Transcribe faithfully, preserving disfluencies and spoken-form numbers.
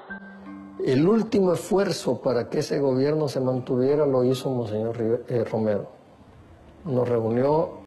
El último esfuerzo para que ese gobierno se mantuviera lo hizo Monseñor Rive- eh, Romero. Nos reunió